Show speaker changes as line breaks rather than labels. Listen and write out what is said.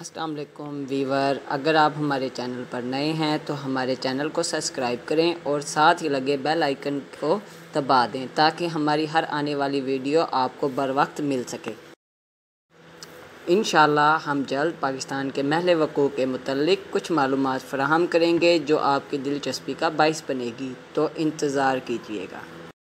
अस्सलाम वालेकुम वीवर, अगर आप हमारे चैनल पर नए हैं तो हमारे चैनल को सब्सक्राइब करें और साथ ही लगे बेल आइकन को दबा दें ताकि हमारी हर आने वाली वीडियो आपको बर वक्त मिल सके। इंशाअल्लाह हम जल्द पाकिस्तान के महल वक़ूअ के मुतल्लिक़ कुछ मालूमात फ़राहम करेंगे जो आपकी दिलचस्पी का बाइस बनेगी, तो इंतज़ार कीजिएगा।